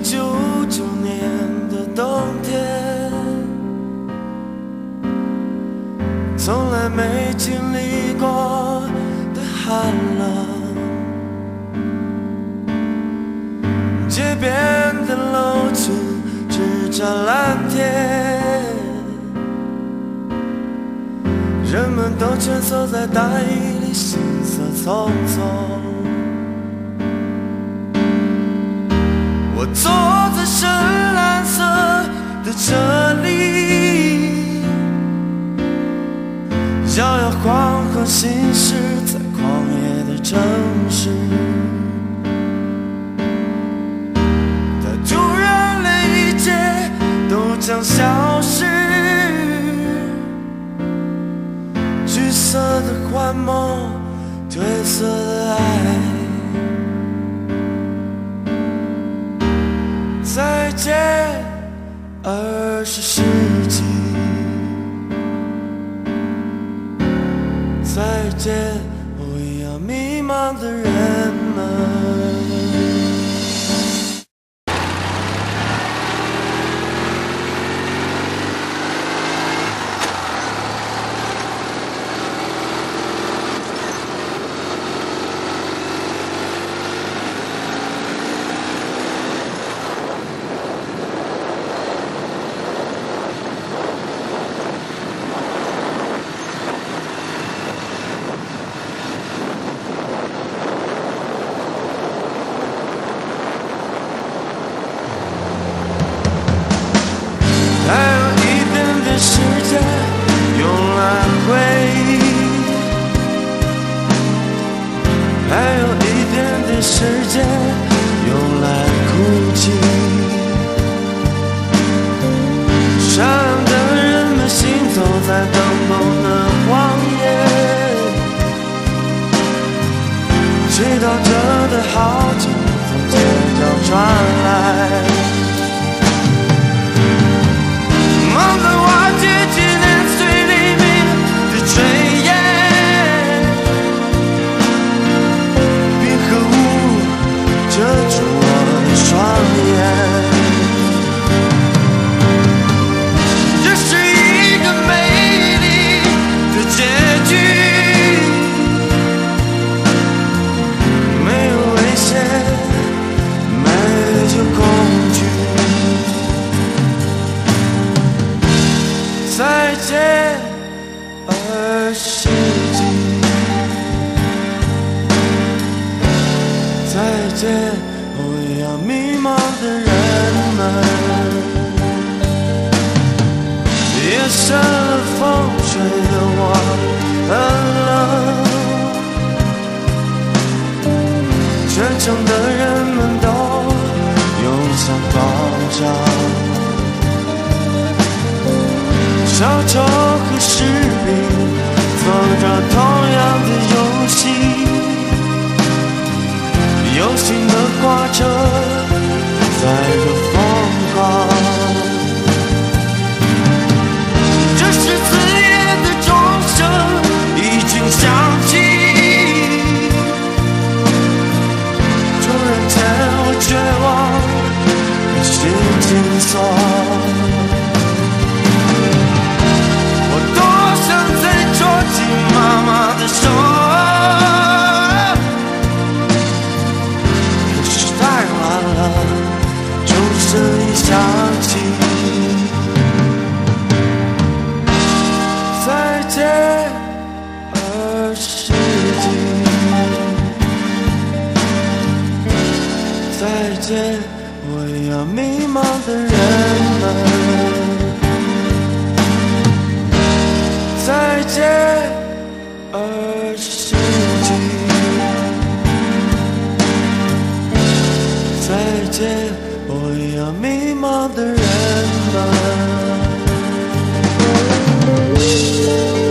1999年的冬天，从来没经历过的寒冷，街边的楼群只沾蓝天，人们都蜷缩在大衣里，行色匆匆。我坐在深蓝色的车里，摇摇晃晃行驶在狂野的城市，但突然连一切都将消失，橘色的幻梦，褪色的爱。再见，20世纪。再见，我一样迷茫的人们。时间用来哭泣，善良的人们行走在灯笼的荒野，祈祷着的好景从街角传来，忙着挖掘纪念碎里面的炊烟，遮住我的双眼，这是一个美丽的结局，没有危险，没有恐惧。再见，20世纪。再见，我一样迷茫的人们。夜深了，风吹得我很冷，全城的人们都拥向广场，小丑和士兵做着同样的游戏，有新的挂车载着疯狂，这是刺眼的钟声已经响起，突然间我绝望的心紧锁，我多想再捉紧妈妈的手，钟声已响起，再见，20世纪，再见，我一样迷茫的人们，再见，20世纪。再见，我一样迷茫的人们。